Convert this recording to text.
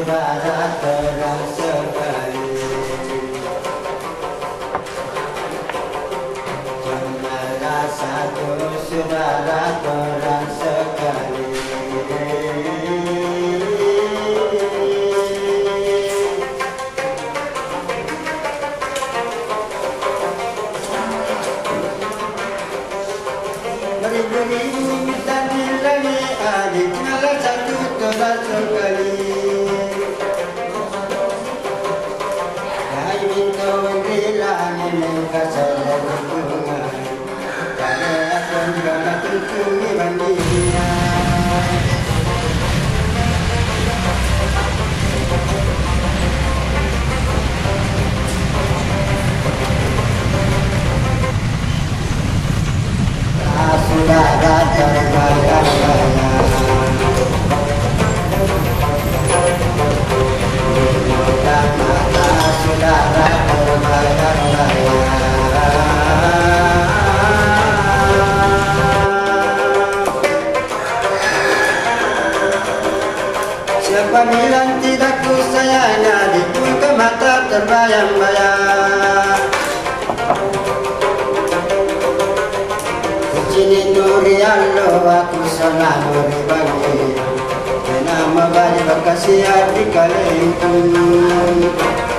saudara terang sekali. Cuma satu saudara terang sekali. Beri-beri minta dilani adik ngalah satu terang sekali. Hai minta dilani minta selalu bunga. Karena aku juga tutupi bandinya. Saudara terbayang-bayang, dan mata saudara terbayang-bayang. Siapa bilang tidak ku sayang adikku, ke mata terbayang-bayang. Ini nuri Allah aku selalu berbagi. Nama baik berkasih hati kalian.